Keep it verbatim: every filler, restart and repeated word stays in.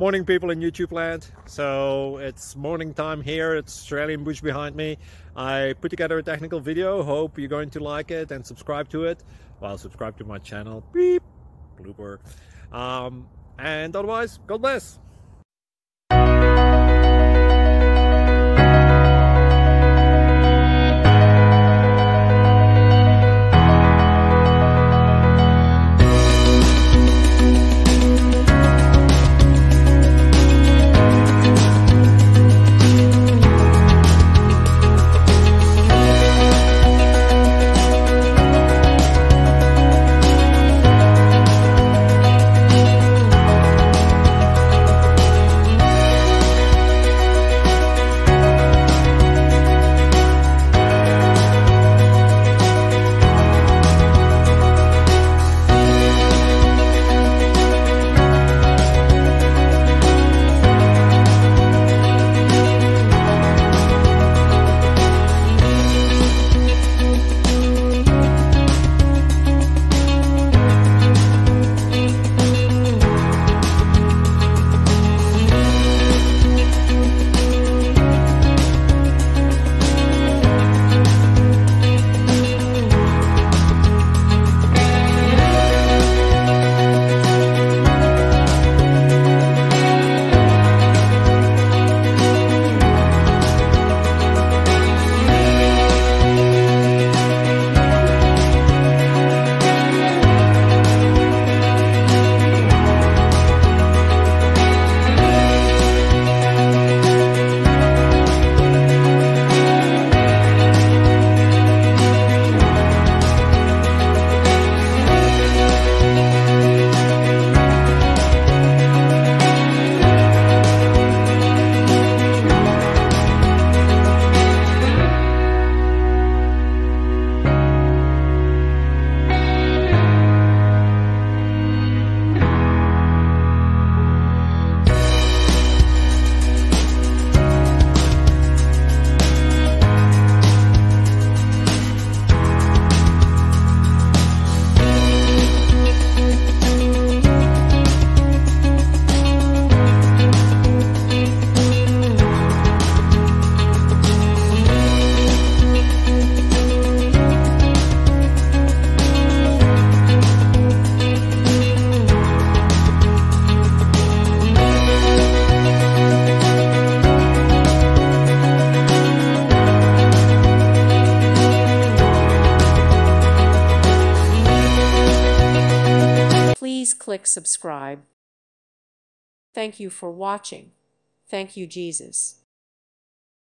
Morning, people in YouTube land. So it's morning time here. It's Australian bush behind me. I put together a technical video. Hope you're going to like it and subscribe to it. Well, subscribe to my channel. Beep. Blooper. Um, and otherwise, God bless. Please click subscribe. Thank you for watching. Thank you, Jesus.